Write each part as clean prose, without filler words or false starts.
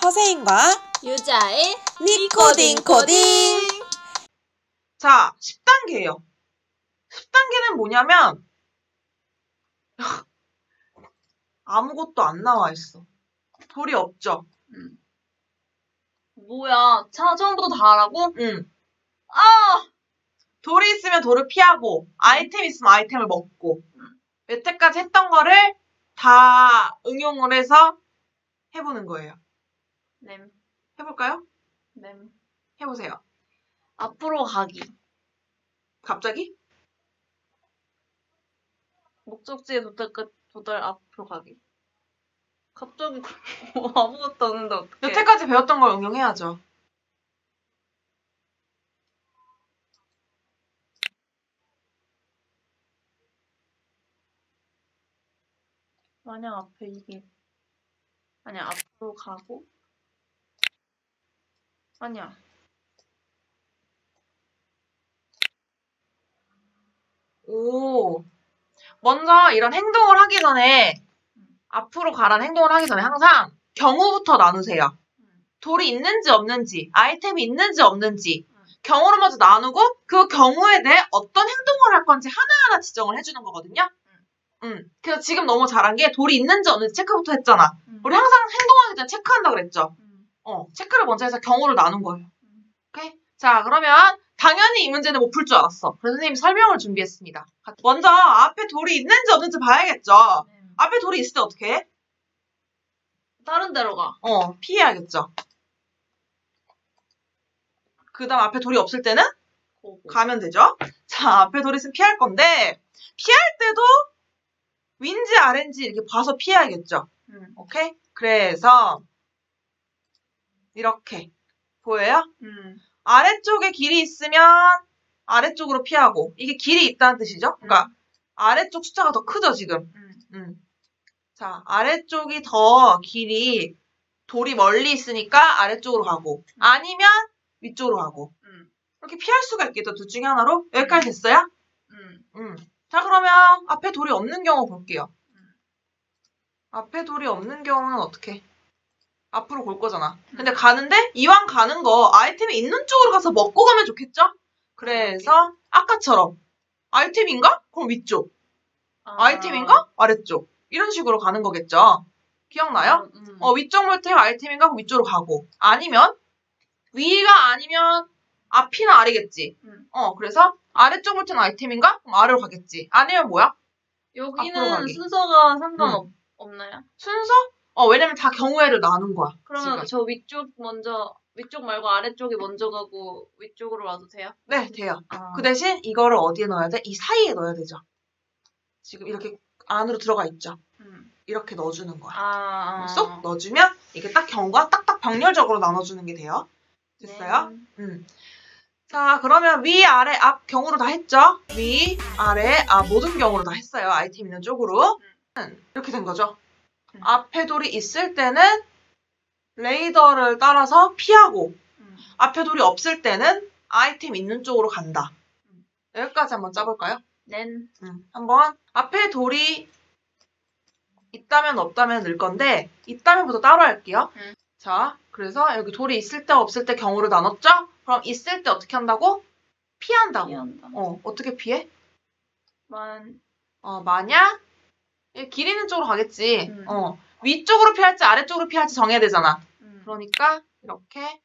허세인과 유자의 니코딩 코딩. 자, 10단계예요. 10단계는 뭐냐면 아무것도 안 나와 있어. 돌이 없죠? 뭐야? 처음부터 다 하라고? 응. 아! 돌이 있으면 돌을 피하고, 아이템 있으면 아이템을 먹고, 여태까지 했던 거를 다 응용을 해서 해보는 거예요. 램. 해볼까요? 램. 해보세요. 앞으로 가기. 갑자기? 목적지에 도달 앞으로 가기. 갑자기 뭐 아무것도 없는데 어떡해. 여태까지 배웠던 걸 응용해야죠. 만약 앞에 이게 아니야 앞으로 가고 아니야 오. 먼저 이런 행동을 하기 전에, 앞으로 가라는 행동을 하기 전에 항상 경우부터 나누세요. 돌이 있는지 없는지, 아이템이 있는지 없는지, 경우를 먼저 나누고 그 경우에 대해 어떤 행동을 할 건지 하나하나 지정을 해주는 거거든요. 그래서 지금 너무 잘한 게 돌이 있는지 없는지 체크부터 했잖아. 우리 항상 행동하기 전에 체크한다 그랬죠. 체크를 먼저 해서 경우를 나눈 거예요. 오케이? 자, 그러면 당연히 이 문제는 못 풀 줄 알았어. 그래서 선생님이 설명을 준비했습니다. 먼저 앞에 돌이 있는지 없는지 봐야겠죠. 앞에 돌이 있을 때 어떻게 해? 다른 데로 가. 피해야겠죠. 그 다음 앞에 돌이 없을 때는 가면 되죠. 자, 앞에 돌이 있으면 피할 건데, 피할 때도 윈지, 아렌지 이렇게 봐서 피해야겠죠. 오케이? 그래서 이렇게 보여요? 아래쪽에 길이 있으면 아래쪽으로 피하고, 이게 길이 있다는 뜻이죠. 그러니까 아래쪽 숫자가 더 크죠, 지금. 자, 아래쪽이 더 길이, 돌이 멀리 있으니까 아래쪽으로 가고, 아니면 위쪽으로 가고. 이렇게 피할 수가 있겠죠, 둘 중에 하나로. 여기까지 됐어요? 자, 그러면 앞에 돌이 없는 경우 볼게요. 앞에 돌이 없는 경우는 어떻게? 앞으로 볼 거잖아. 근데 가는데 이왕 가는 거 아이템이 있는 쪽으로 가서 먹고 가면 좋겠죠? 그래서 아까처럼 아이템인가? 그럼 위쪽. 아이템인가? 아래쪽. 이런 식으로 가는 거겠죠. 기억나요? 위쪽 물템 아이템인가? 그럼 위쪽으로 가고. 아니면 위가 아니면 앞이나 아래겠지. 그래서 아래쪽 물템 아이템인가? 그럼 아래로 가겠지. 아니면 뭐야? 여기는 순서가 상관없나요? 순서? 왜냐면 다 경우에를 나눈 거야. 그러면 지금. 저 위쪽 말고 아래쪽이 먼저 가고 위쪽으로 와도 돼요? 네, 돼요. 그 대신 이거를 어디에 넣어야 돼? 이 사이에 넣어야 되죠. 지금 이렇게 안으로 들어가 있죠. 이렇게 넣어주는 거야. 쏙 넣어주면 이게 딱 경우가 딱딱 병렬적으로 나눠주는 게 돼요. 됐어요? 자, 그러면 위, 아래, 앞 경우로 다 했죠? 위, 아래, 앞 모든 경우로 다 했어요. 아이템 있는 쪽으로. 이렇게 된 거죠. 앞에 돌이 있을 때는 레이더를 따라서 피하고, 앞에 돌이 없을 때는 아이템 있는 쪽으로 간다. 여기까지 한번 짜볼까요? 네. 한번 앞에 돌이 있다면 없다면 늘 건데, 있다면부터 따로 할게요. 자, 그래서 여기 돌이 있을 때 없을 때 경우를 나눴죠? 그럼 있을 때 어떻게 한다고? 피한다고. 피한다. 어떻게 피해? 만약 길 있는 쪽으로 가겠지. 위쪽으로 피할지 아래쪽으로 피할지 정해야 되잖아. 그러니까 이렇게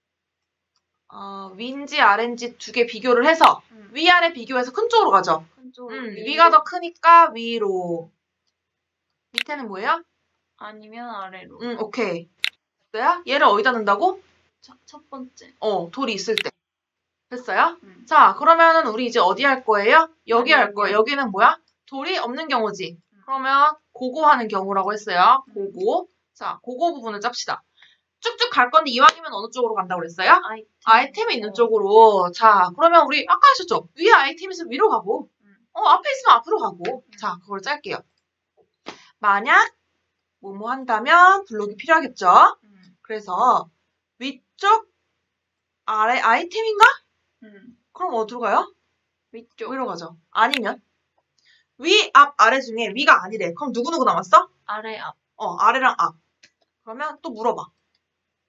위인지 아래인지 두 개 비교를 해서 위아래 비교해서 큰 쪽으로 가죠. 위가 더 크니까 위로. 밑에는 뭐예요? 아니면 아래로. 오케이. 됐어요? 얘를 어디다 넣는다고? 첫 번째. 돌이 있을 때. 됐어요? 자, 그러면은 우리 이제 어디 할 거예요? 여기 할 거예요. 여기는 뭐야? 돌이 없는 경우지. 그러면 고거 하는 경우라고 했어요. 고거. 자, 고거 부분을 짭시다. 쭉쭉 갈 건데 이왕이면 어느 쪽으로 간다고 그랬어요? 아이템이 있는 쪽으로. 자, 그러면 우리 아까 하셨죠? 위에 아이템이 있으면 위로 가고, 앞에 있으면 앞으로 가고. 자, 그걸 짤게요. 만약 뭐뭐 한다면 블록이 필요하겠죠? 그래서 위쪽 아래 아이템인가? 그럼 어디로 가요? 위로 가죠. 아니면 위, 앞, 아래 중에 위가 아니래. 그럼 누구누구 남았어? 아래, 앞. 아래랑 앞. 그러면 또 물어봐.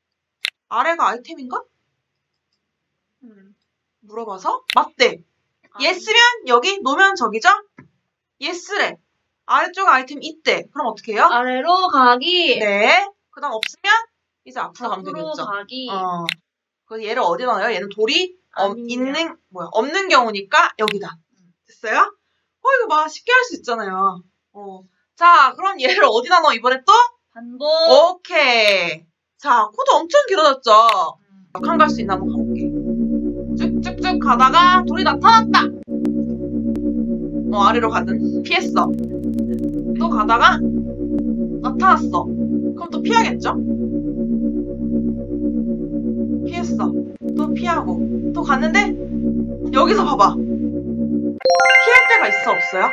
아래가 아이템인가? 음. 물어봐서 맞대. 아니. 예스면 여기, 노면 저기죠? 예스래. 아래쪽에 아이템 있대. 그럼 어떻게 해요? 아래로 가기. 네. 그 다음 없으면 이제 앞으로 가면 앞으로 되겠죠. 가기. 그래서 얘를 어디다 넣어요? 얘는 돌이 아니면. 없는 경우니까 여기다. 됐어요? 이거 봐. 쉽게 할 수 있잖아요. 자, 그럼 얘를 어디다 넣어? 이번에 또? 반복. 오케이. 자, 코드 엄청 길어졌죠? 몇 칸 갈 수 있나 한번 가볼게. 쭉쭉쭉 가다가 돌이 나타났다. 아래로 가든 피했어. 또 가다가 나타났어. 그럼 또 피하겠죠? 피했어. 또 피하고. 또 갔는데 여기서 봐봐. 피할 데가 있어? 없어요?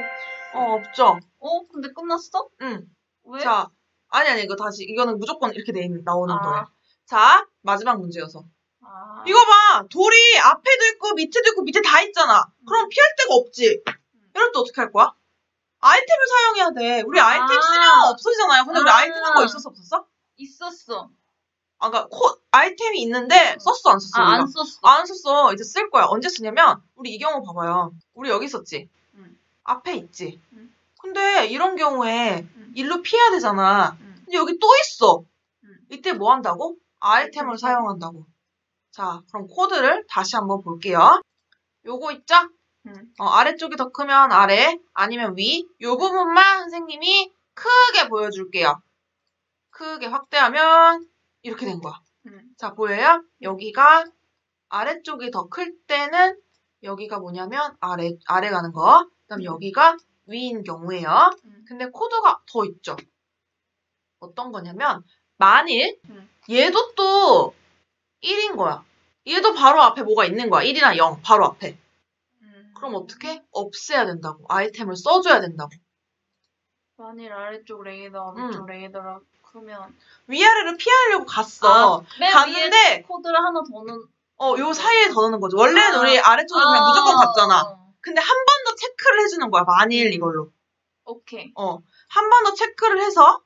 없죠? 근데 끝났어? 응. 왜? 자, 아니, 이거 다시. 이거는 무조건 이렇게 나오는 아. 거예요. 자, 마지막 문제여서. 아. 이거 봐. 돌이 앞에도 있고 밑에도 있고 밑에 다 있잖아. 그럼 피할 데가 없지. 이럴 때 어떻게 할 거야? 아이템을 사용해야 돼. 우리 아이템 쓰면 없어지잖아요. 근데 우리 아이템 한 거 있었어? 없었어? 있었어. 그러니까 아이템이 있는데 썼어? 안 썼어? 우리가? 안 썼어. 안 썼어. 이제 쓸 거야. 언제 쓰냐면 우리 이 경우 봐봐요. 우리 여기 있었지? 응. 앞에 있지? 응. 근데 이런 경우에 응. 일로 피해야 되잖아. 응. 근데 여기 또 있어. 응. 이때 뭐 한다고? 아이템을 사용한다고. 자, 그럼 코드를 다시 한번 볼게요. 요거 있죠? 응. 아래쪽이 더 크면 아래, 아니면 위. 요 부분만 선생님이 크게 보여줄게요. 크게 확대하면 이렇게 된 거야. 응. 자, 보여요? 여기가 아래쪽이 더 클 때는 여기가 뭐냐면 아래 가는 거. 그다음 여기가 위인 경우예요. 근데 코드가 더 있죠. 어떤 거냐면 만일 얘도 또 1인 거야. 얘도 바로 앞에 뭐가 있는 거야. 1이나 0 바로 앞에. 그럼 어떻게? 없애야 된다고. 아이템을 써줘야 된다고. 만일 아래쪽 레이더, 위쪽 레이더라 그러면 위아래를 피하려고 갔어. 맨 갔는데 위에 코드를 하나 더 넣은 요 사이에 더 넣는 거죠. 원래는 우리 아래쪽으로 그냥 무조건 갔잖아. 근데 한 번 더 체크를 해주는 거야. 만일 이걸로. 오케이. 한 번 더 체크를 해서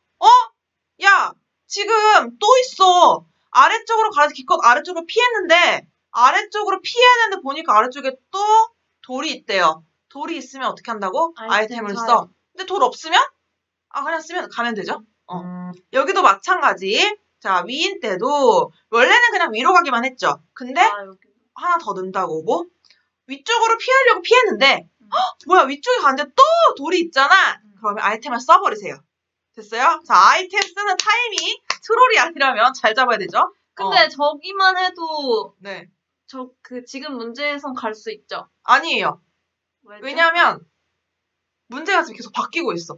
야 지금 또 있어. 아래쪽으로 가서 기껏 아래쪽으로 피했는데 아래쪽으로 피해야 되는데 보니까 아래쪽에 또 돌이 있대요. 돌이 있으면 어떻게 한다고? 아이템을 써. 근데 돌 없으면? 그냥 쓰면 가면 되죠. 여기도 마찬가지. 자, 위인 때도 원래는 그냥 위로 가기만 했죠. 근데 여기. 하나 더 넣는다고. 뭐? 위쪽으로 피하려고 피했는데 뭐야 위쪽에 갔는데 또 돌이 있잖아. 그러면 아이템을 써버리세요. 됐어요? 자, 아이템 쓰는 타이밍 트롤이 아니라면 잘 잡아야 되죠. 근데 저기만 해도 네. 지금 문제에선 갈 수 있죠? 아니에요. 왜죠? 왜냐하면 문제가 지금 계속 바뀌고 있어.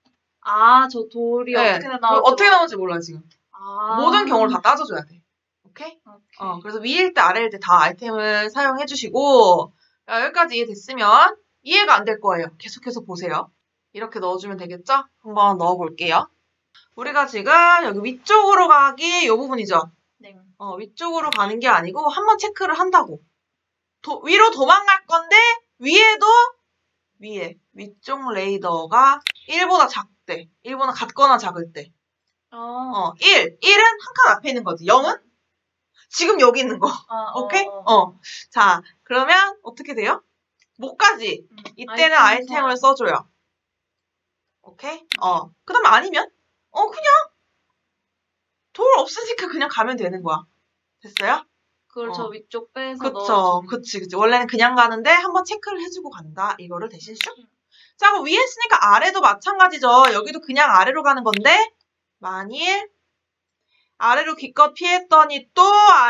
저 돌이 네. 어떻게 나올지 어떻게 나올지 몰라 지금. 모든 경우를 다 따져줘야 돼. 오케이? 그래서 위일 때 아래일 때 다 아이템을 사용해 주시고 여기까지 이해됐으면 이해가 안 될 거예요. 계속해서 보세요. 이렇게 넣어주면 되겠죠? 한번 넣어볼게요. 우리가 지금 여기 위쪽으로 가기 이 부분이죠? 네. 위쪽으로 가는 게 아니고 한번 체크를 한다고. 위로 도망갈 건데 위에도 위쪽 레이더가 1보다 작대. 1보다 같거나 작을 때. 1은 한 칸 앞에 있는 거지. 0은 지금 여기 있는 거. 오케이? 자, 그러면 어떻게 돼요? 못 가지. 이때는 아이템을 써줘요. 오케이? 그 다음에 아니면? 그냥 돌 없으니까 그냥 가면 되는 거야. 됐어요? 그걸 저 위쪽 빼서 그쵸. 넣어주면. 그치. 원래는 그냥 가는데 한번 체크를 해주고 간다. 이거를 대신 슉. 자, 그럼 위에 했으니까 아래도 마찬가지죠. 여기도 그냥 아래로 가는 건데 만일 아래로 기껏 피했더니 또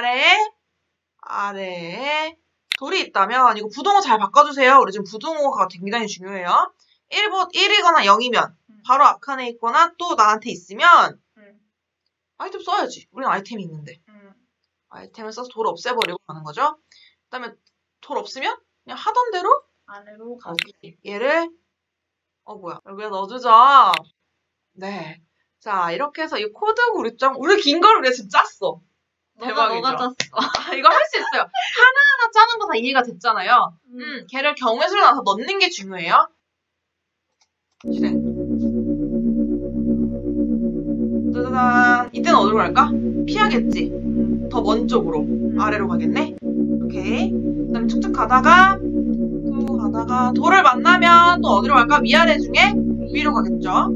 아래에 돌이 있다면 이거 부등호 잘 바꿔주세요. 우리 지금 부등호가 굉장히 중요해요. 1이거나 0이면 바로 앞칸에 있거나 또 나한테 있으면 아이템 써야지. 우리는 아이템이 있는데. 아이템을 써서 돌 없애버리고 가는 거죠. 그 다음에 돌 없으면 그냥 하던 대로 아래로 가기. 얘를 뭐야 여기에 넣어주죠. 네. 자, 이렇게 해서 이 코드 구류점 우리 긴 걸 우리가 지금 짰어. 대박이죠. 너가 짰어. 이거 할 수 있어요. 하나하나 짜는 거 다 이해가 됐잖아요. 걔를 경우의 수로 나눠서 넣는 게 중요해요. 실행. 짜자잔. 이때는 어디로 갈까? 피하겠지. 더 먼 쪽으로. 아래로 가겠네. 오케이. 그다음에 쭉쭉 가다가 또 가다가 돌을 만나면 또 어디로 갈까? 위아래 중에 위로 가겠죠.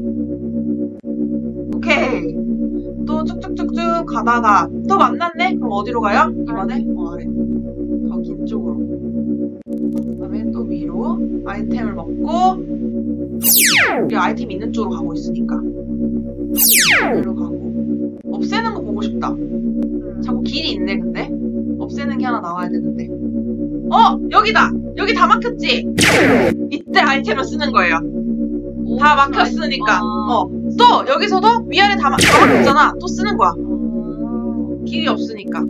오케이. 또 쭉쭉쭉쭉 가다가 또 만났네? 그럼 어디로 가요? 이번에? 아래. 더 긴 쪽으로. 그다음에 또 위로 아이템을 먹고 우리 아이템 있는 쪽으로 가고 있으니까 여기로 가고. 없애는 거 보고 싶다. 자꾸 길이 있네. 근데 없애는 게 하나 나와야 되는데. 여기다. 여기 다 막혔지? 이때 아이템을 쓰는 거예요. 다 막혔으니까. 또 여기서도 위아래 다 막혔잖아. 또 쓰는 거야. 길이 없으니까.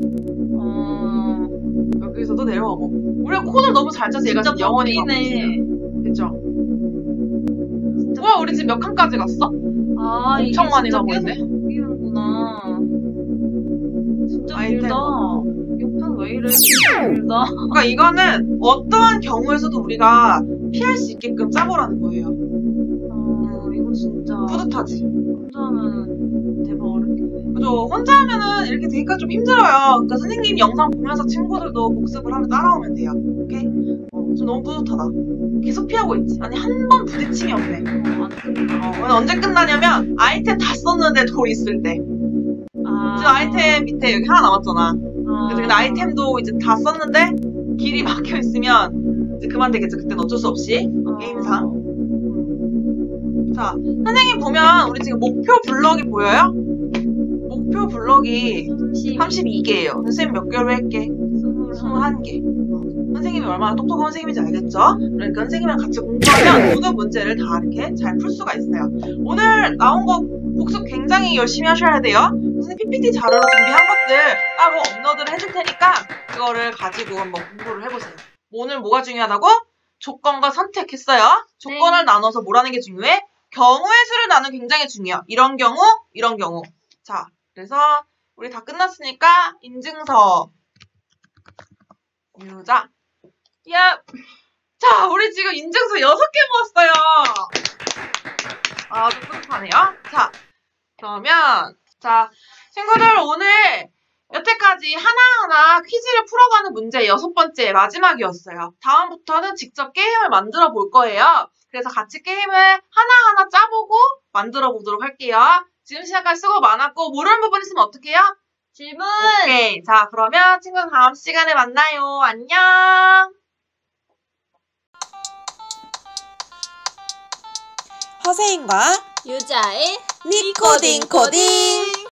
여기서도 내려가고. 우리가 코드를 너무 잘 짜서 얘가 지금 영원히 가고 있어요. 그쵸? 우와, 우리 지금 몇 칸까지 갔어? 엄청 많이 가고 있네. 바뀌는구나. 진짜 아이템 길다. 먹고. 6편 왜 이래? 진짜 길다. 그러니까 이거는 어떠한 경우에서도 우리가 피할 수 있게끔 짜보라는 거예요. 이거 진짜 뿌듯하지? 혼자 하면 대박 어렵겠네. 그죠? 혼자 하면은 이렇게 되기가 좀 힘들어요. 그러니까 선생님 영상 보면서 친구들도 복습을 하면 따라오면 돼요. 오케이? 좀 너무 뿌듯하다. 계속 피하고 있지. 아니, 한 번 부딪힘이 없네. 안 끝나. 오늘 언제 끝나냐면 아이템 다 썼는데 돌 있을 때. 지금 아이템 밑에 여기 하나 남았잖아. 그래서 근데 아이템도 이제 다 썼는데 길이 막혀 있으면 이제 그만 되겠죠. 그때는 어쩔 수 없이 게임상. 자, 선생님 보면 우리 지금 목표 블럭이 보여요? 목표 블럭이 32개예요. 선생님 몇 개로 할게? 21개. 선생님이 얼마나 똑똑한 선생님인지 알겠죠? 그러니까 선생님이랑 같이 공부하면 모든 문제를 다 이렇게 잘 풀 수가 있어요. 오늘 나온 거 복습 굉장히 열심히 하셔야 돼요. 선생님 PPT 자료로 준비한 것들 따로 업로드를 해줄 테니까 그거를 가지고 한번 공부를 해보세요. 오늘 뭐가 중요하다고? 조건과 선택했어요. 조건을 나눠서 뭐라는 게 중요해? 경우의 수를 나누는 게 굉장히 중요해요. 이런 경우, 이런 경우. 자, 그래서 우리 다 끝났으니까 인증서 유자. 자, 우리 지금 인증서 6개 모았어요. 아주 뿌듯하네요. 자, 그러면 자, 친구들 오늘 여태까지 하나하나 퀴즈를 풀어가는 문제 6번째 마지막이었어요. 다음부터는 직접 게임을 만들어 볼 거예요. 그래서 같이 게임을 하나하나 짜보고 만들어 보도록 할게요. 지금 시간까지 수고 많았고 모르는 부분 있으면 어떡해요? 질문! 오케이. 자, 그러면 친구들 다음 시간에 만나요. 안녕! 허세인과 유자의 니코딩 코딩.